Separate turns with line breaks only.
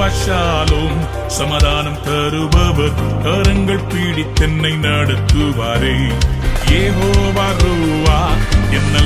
Jehovah Shalom சமாதானம் தருபவர் கரங்கள் பீடித்தென்னை நடத்துவாரே யெகோவா ரூவா என்ன